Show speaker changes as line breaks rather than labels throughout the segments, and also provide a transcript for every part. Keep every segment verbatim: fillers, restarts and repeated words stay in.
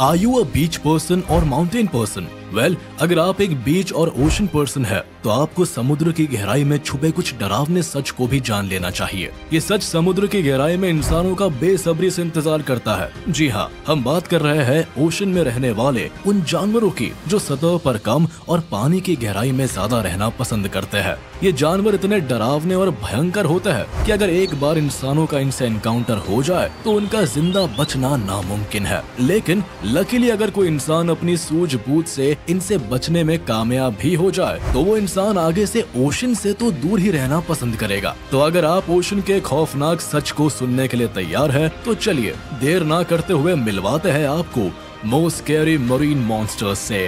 Are you a beach person और mountain person? Well, अगर आप एक बीच और ओशन पर्सन है तो आपको समुद्र की गहराई में छुपे कुछ डरावने सच को भी जान लेना चाहिए। ये सच समुद्र की गहराई में इंसानों का बेसब्री से इंतजार करता है। जी हाँ, हम बात कर रहे हैं ओशन में रहने वाले उन जानवरों की जो सतह पर कम और पानी की गहराई में ज्यादा रहना पसंद करते हैं। ये जानवर इतने डरावने और भयंकर होते हैं कि अगर एक बार इंसानों का इनसे एनकाउंटर हो जाए तो उनका जिंदा बचना नामुमकिन है। लेकिन लकीली अगर कोई इंसान अपनी सूझबूझ से इनसे बचने में कामयाब भी हो जाए तो वो इंसान आगे से ओशन से तो दूर ही रहना पसंद करेगा। तो अगर आप ओशन के खौफनाक सच को सुनने के लिए तैयार है तो चलिए देर ना करते हुए मिलवाते हैं आपको मोस्ट स्कैरी मरीन मॉन्स्टर्स से।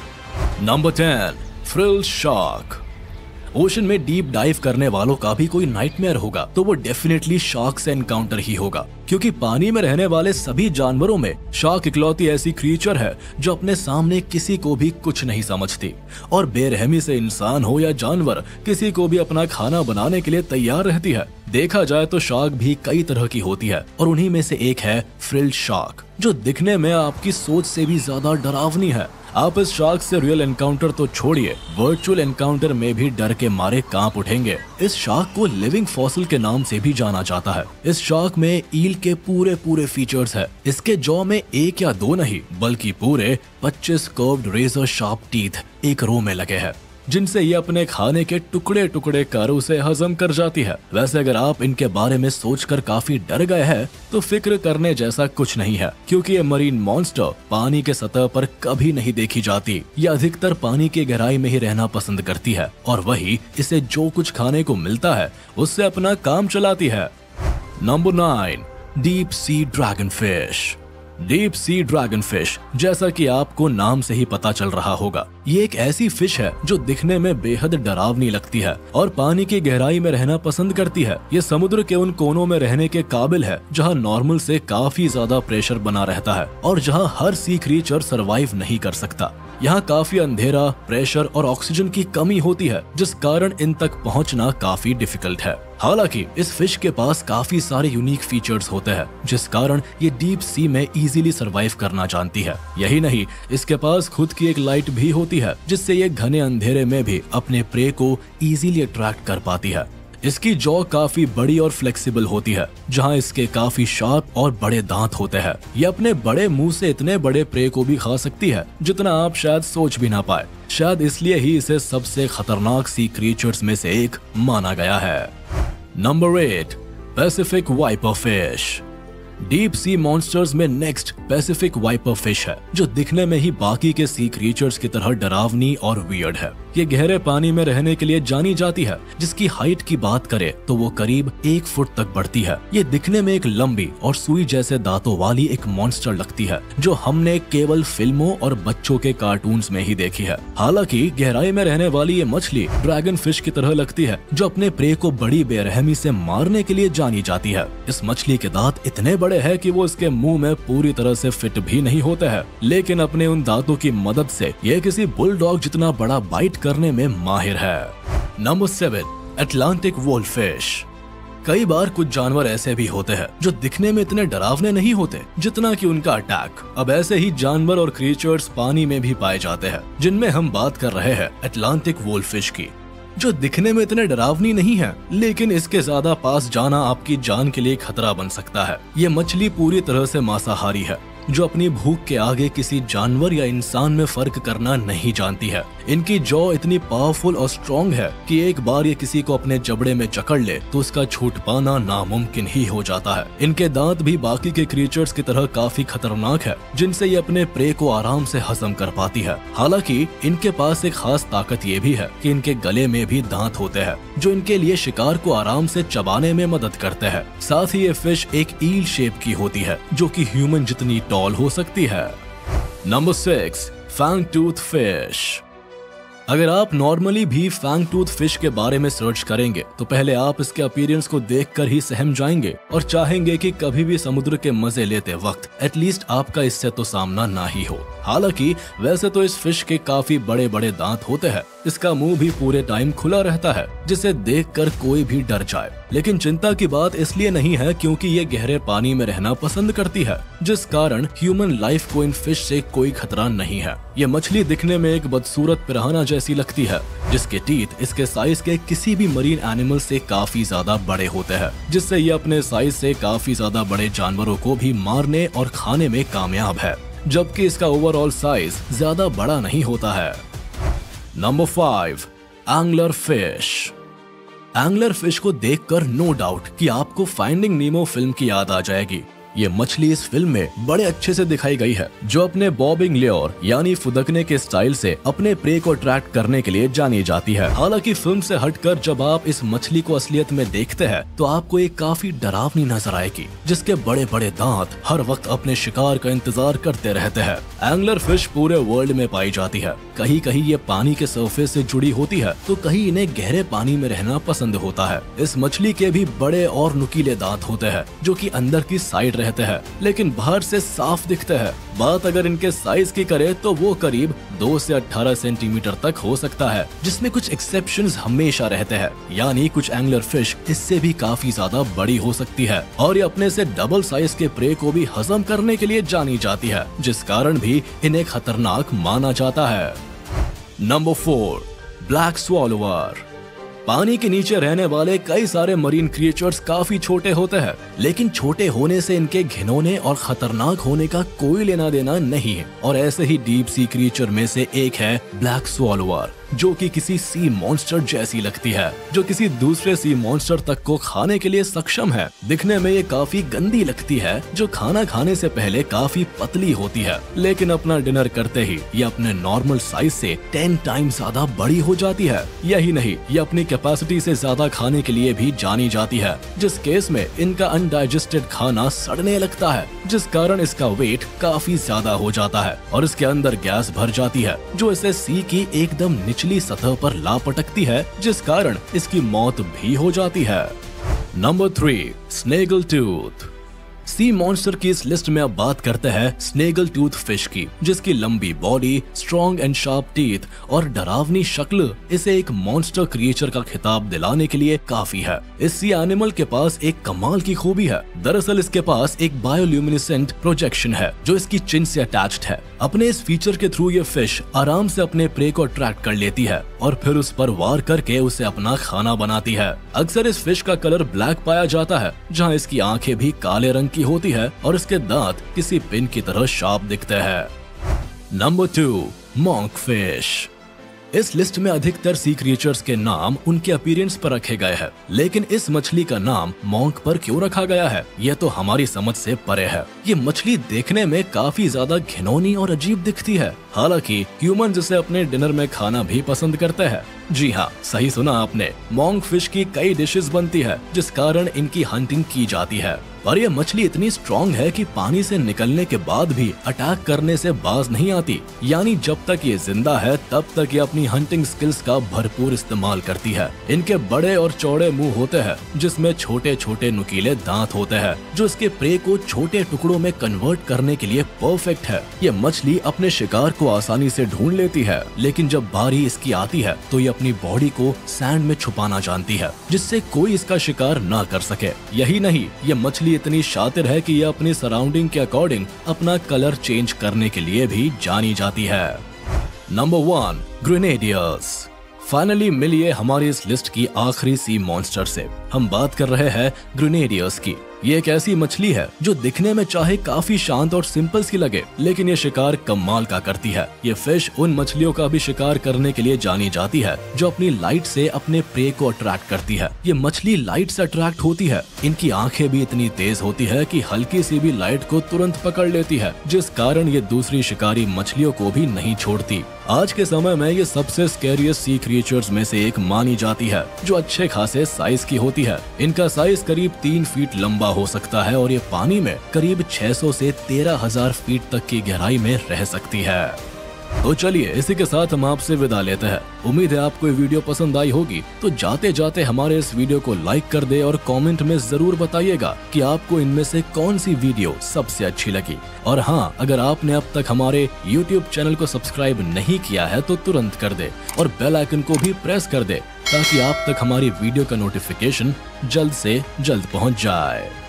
Number ten, frill shark. Ocean में डीप डाइव करने वालों का भी कोई नाइटमेयर होगा तो वो डेफिनेटली शार्क से एनकाउंटर ही होगा, क्योंकि पानी में रहने वाले सभी जानवरों में शार्क इकलौती ऐसी क्रीचर है जो अपने सामने किसी को भी कुछ नहीं समझती और बेरहमी से इंसान हो या जानवर किसी को भी अपना खाना बनाने के लिए तैयार रहती है। देखा जाए तो शार्क भी कई तरह की होती है और उन्हीं में से एक है फ्रिल शार्क, जो दिखने में आपकी सोच से भी ज्यादा डरावनी है। आप इस शार्क से रियल एनकाउंटर तो छोड़िए, वर्चुअल एनकाउंटर में भी डर के मारे कांप उठेंगे। इस शार्क को लिविंग फॉसिल के नाम से भी जाना जाता है। इस शार्क में ईल के पूरे पूरे फीचर्स है। इसके जॉ में एक या दो नहीं बल्कि पूरे पच्चीस कर्व्ड रेजर शार्प टीथ एक रो में लगे हैं, जिनसे ये अपने खाने के टुकड़े टुकड़े कर उसे हजम कर जाती है। वैसे अगर आप इनके बारे में सोचकर काफी डर गए हैं तो फिक्र करने जैसा कुछ नहीं है, क्योंकि ये मरीन मॉन्स्टर पानी के सतह पर कभी नहीं देखी जाती। ये अधिकतर पानी की गहराई में ही रहना पसंद करती है और वही इसे जो कुछ खाने को मिलता है उससे अपना काम चलाती है। Number nine, deep sea dragon fish. Deep sea dragon fish, जैसा कि आपको नाम से ही पता चल रहा होगा, ये एक ऐसी फिश है जो दिखने में बेहद डरावनी लगती है और पानी की गहराई में रहना पसंद करती है। ये समुद्र के उन कोनों में रहने के काबिल है जहां नॉर्मल से काफी ज्यादा प्रेशर बना रहता है और जहां हर सी क्रीचर सरवाइव नहीं कर सकता। यहाँ काफी अंधेरा, प्रेशर और ऑक्सीजन की कमी होती है, जिस कारण इन तक पहुँचना काफी डिफिकल्ट है। हालांकि इस फिश के पास काफी सारे यूनिक फीचर्स होते हैं, जिस कारण ये डीप सी में इजीली सरवाइव करना जानती है। यही नहीं, इसके पास खुद की एक लाइट भी होती है, जिससे ये घने अंधेरे में भी अपने प्रे को इजीली अट्रैक्ट कर पाती है। इसकी जॉ काफी बड़ी और फ्लेक्सिबल होती है, जहां इसके काफी शार्प और बड़े दांत होते हैं। ये अपने बड़े मुंह से इतने बड़े प्रे को भी खा सकती है जितना आप शायद सोच भी ना पाए। शायद इसलिए ही इसे सबसे खतरनाक सी क्रीचर्स में से एक माना गया है। Number eight, Pacific viper fish. Deep sea monsters में नेक्स्ट पैसिफिक वाइपर फिश है, जो दिखने में ही बाकी के सी क्रीचर्स की तरह डरावनी और वियर्ड है। ये गहरे पानी में रहने के लिए जानी जाती है, जिसकी हाइट की बात करें तो वो करीब एक फुट तक बढ़ती है। ये दिखने में एक लंबी और सुई जैसे दांतों वाली एक मॉन्स्टर लगती है, जो हमने केवल फिल्मों और बच्चों के कार्टून्स में ही देखी है। हालांकि गहराई में रहने वाली ये मछली ड्रैगन फिश की तरह लगती है, जो अपने प्रे को बड़ी बेरहमी से मारने के लिए जानी जाती है। इस मछली के दांत इतने बड़े हैं कि वो इसके मुंह में पूरी तरह से फिट भी नहीं होते हैं, लेकिन अपने उन दांतों की मदद से ये किसी बुलडॉग जितना बड़ा बाइट करने में माहिर है। Number seven, Atlantic wolffish. कई बार कुछ जानवर ऐसे भी होते हैं जो दिखने में इतने डरावने नहीं होते जितना कि उनका अटैक। अब ऐसे ही जानवर और क्रीचर्स पानी में भी पाए जाते हैं, जिनमें हम बात कर रहे हैं अटलांटिक वोल्फिश की, जो दिखने में इतने डरावनी नहीं है, लेकिन इसके ज्यादा पास जाना आपकी जान के लिए खतरा बन सकता है। ये मछली पूरी तरह से मांसाहारी है, जो अपनी भूख के आगे किसी जानवर या इंसान में फर्क करना नहीं जानती है। इनकी जॉ इतनी पावरफुल और स्ट्रॉन्ग है कि एक बार ये किसी को अपने जबड़े में जकड़ ले तो उसका छूट पाना नामुमकिन ही हो जाता है। इनके दांत भी बाकी के क्रीचर्स की तरह काफी खतरनाक है, जिनसे ये अपने प्रे को आराम से हजम कर पाती है। हालांकि इनके पास एक खास ताकत ये भी है कि इनके गले में भी दांत होते हैं, जो इनके लिए शिकार को आराम से चबाने में मदद करते हैं। साथ ही ये फिश एक ईल शेप की होती है, जो कि ह्यूमन जितनी टॉल हो सकती है। Number six, fang tooth fish. अगर आप नॉर्मली भी फैंग टूथ फिश के बारे में सर्च करेंगे तो पहले आप इसके अपीयरेंस को देखकर ही सहम जाएंगे और चाहेंगे कि कभी भी समुद्र के मजे लेते वक्त एटलीस्ट आपका इससे तो सामना ना ही हो। हालांकि वैसे तो इस फिश के काफी बड़े बड़े दांत होते हैं, इसका मुंह भी पूरे टाइम खुला रहता है, जिसे देखकर कोई भी डर जाए। लेकिन चिंता की बात इसलिए नहीं है क्योंकि ये गहरे पानी में रहना पसंद करती है, जिस कारण ह्यूमन लाइफ को इन फिश से कोई खतरा नहीं है। ये मछली दिखने में एक बदसूरत पिराना जैसी लगती है, जिसके टीथ इसके साइज के किसी भी मरीन एनिमल से काफी ज्यादा बड़े होते हैं, जिससे ये अपने साइज से काफी ज्यादा बड़े जानवरों को भी मारने और खाने में कामयाब है, जबकि इसका ओवरऑल साइज ज्यादा बड़ा नहीं होता है। Number five, angler fish. Angler fish को देखकर नो डाउट कि आपको फाइंडिंग नीमो फिल्म की याद आ जाएगी। ये मछली इस फिल्म में बड़े अच्छे से दिखाई गई है, जो अपने बॉबिंग ल्योर यानी फुदकने के स्टाइल से अपने प्रे को अट्रैक्ट करने के लिए जानी जाती है। हालांकि फिल्म से हटकर जब आप इस मछली को असलियत में देखते हैं तो आपको एक काफी डरावनी नजर आएगी, जिसके बड़े बड़े दांत हर वक्त अपने शिकार का इंतजार करते रहते हैं। एंगलर फिश पूरे वर्ल्ड में पाई जाती है। कहीं कहीं ये पानी के सरफेस से जुड़ी होती है, तो कहीं इन्हें गहरे पानी में रहना पसंद होता है। इस मछली के भी बड़े और नुकीले दांत होते हैं, जो कि अंदर की साइड रहते हैं, लेकिन बाहर से साफ दिखते हैं। बात अगर इनके साइज की करें तो वो करीब दो से अठारह सेंटीमीटर तक हो सकता है, जिसमें कुछ एक्सेप्शंस हमेशा रहते हैं, यानी कुछ एंगलर फिश इससे भी काफी ज्यादा बड़ी हो सकती है और ये अपने से डबल साइज के प्रे को भी हजम करने के लिए जानी जाती है, जिस कारण भी इन्हें खतरनाक माना जाता है। Number four, black swallower. पानी के नीचे रहने वाले कई सारे मरीन क्रिएचर्स काफी छोटे होते हैं, लेकिन छोटे होने से इनके घिनौने और खतरनाक होने का कोई लेना देना नहीं है। और ऐसे ही डीप सी क्रिएचर में से एक है ब्लैक स्वॉलोवर, जो कि किसी सी मॉन्स्टर जैसी लगती है, जो किसी दूसरे सी मॉन्स्टर तक को खाने के लिए सक्षम है। दिखने में ये काफी गंदी लगती है, जो खाना खाने से पहले काफी पतली होती है, लेकिन अपना डिनर करते ही ये अपने नॉर्मल साइज से टेन टाइम ज्यादा बड़ी हो जाती है। यही नहीं, ये अपनी कैपेसिटी से ज्यादा खाने के लिए भी जानी जाती है, जिस केस में इनका अनडाइजेस्टेड खाना सड़ने लगता है, जिस कारण इसका वेट काफी ज्यादा हो जाता है और इसके अंदर गैस भर जाती है, जो इसे सी की एकदम निचली सतह पर लापटकती है, जिस कारण इसकी मौत भी हो जाती है। Number three, snaggle tooth. Sea monster की इस लिस्ट में अब बात करते हैं स्नेगल टूथ फिश की, जिसकी लंबी body, strong and sharp teeth और डरावनी शक्ल इसे एक मॉन्स्टर क्रिएचर का खिताब दिलाने के लिए काफी है। इस सी एनिमल के पास एक कमाल की खूबी है। दरअसल इसके पास एक बायोल्यूमिनेसेंट प्रोजेक्शन है, जो इसकी चिन से अटैच्ड है। अपने इस फीचर के थ्रू ये फिश आराम से अपने प्रे को अट्रैक्ट कर लेती है और फिर उस पर वार करके उसे अपना खाना बनाती है। अक्सर इस फिश का कलर ब्लैक पाया जाता है, जहाँ इसकी आंखें भी काले रंग की होती है और इसके दांत किसी पिन की तरह शार्प दिखते हैं। Number two, monk fish. इस लिस्ट में अधिकतर सी क्रिएचर्स के नाम उनके अपीयरेंस पर रखे गए हैं, लेकिन इस मछली का नाम मॉन्क पर क्यों रखा गया है, यह तो हमारी समझ से परे है। ये मछली देखने में काफी ज्यादा घिनौनी और अजीब दिखती है। हालांकि ह्यूमन इसे अपने डिनर में खाना भी पसंद करते हैं। जी हाँ, सही सुना आपने, मॉन्क फिश की कई डिशेस बनती है, जिस कारण इनकी हंटिंग की जाती है। पर यह मछली इतनी स्ट्रॉन्ग है कि पानी से निकलने के बाद भी अटैक करने से बाज नहीं आती, यानी जब तक ये जिंदा है तब तक ये अपनी हंटिंग स्किल्स का भरपूर इस्तेमाल करती है। इनके बड़े और चौड़े मुंह होते हैं, जिसमें छोटे छोटे नुकीले दांत होते हैं, जो इसके प्रे को छोटे टुकड़ों में कन्वर्ट करने के लिए परफेक्ट है। ये मछली अपने शिकार को आसानी से ढूंढ लेती है, लेकिन जब बारी इसकी आती है तो ये अपनी बॉडी को सैंड में छुपाना जानती है, जिससे कोई इसका शिकार ना कर सके। यही नहीं, ये मछली इतनी शातिर है कि ये अपनी सराउंडिंग के अकॉर्डिंग अपना कलर चेंज करने के लिए भी जानी जाती है। Number one, grenadiers. फाइनली मिलिए हमारी इस लिस्ट की आखिरी सी मॉन्स्टर से। हम बात कर रहे हैं ग्रेनेडियर्स की। ये एक ऐसी मछली है जो दिखने में चाहे काफी शांत और सिंपल सी लगे, लेकिन ये शिकार कमाल का करती है। ये फिश उन मछलियों का भी शिकार करने के लिए जानी जाती है जो अपनी लाइट से अपने प्रे को अट्रैक्ट करती है। ये मछली लाइट से अट्रैक्ट होती है। इनकी आंखें भी इतनी तेज होती है कि हल्की सी भी लाइट को तुरंत पकड़ लेती है, जिस कारण ये दूसरी शिकारी मछलियों को भी नहीं छोड़ती। आज के समय में ये सबसे स्कैरियस्ट सी क्रिएचर्स में से एक मानी जाती है, जो अच्छे खासे साइज की होती है। इनका साइज करीब तीन फीट लंबा हो सकता है और ये पानी में करीब छह सौ से तेरह हज़ार फीट तक की गहराई में रह सकती है। तो चलिए इसी के साथ हम आपसे विदा लेते हैं। उम्मीद है आपको ये वीडियो पसंद आई होगी। तो जाते जाते हमारे इस वीडियो को लाइक कर दे और कमेंट में जरूर बताइएगा कि आपको इनमें से कौन सी वीडियो सबसे अच्छी लगी। और हाँ, अगर आपने अब तक हमारे यूट्यूब चैनल को सब्सक्राइब नहीं किया है तो तुरंत कर दे और बेल आइकन को भी प्रेस कर दे ताकि आप तक हमारी वीडियो का नोटिफिकेशन जल्द से जल्द पहुंच जाए।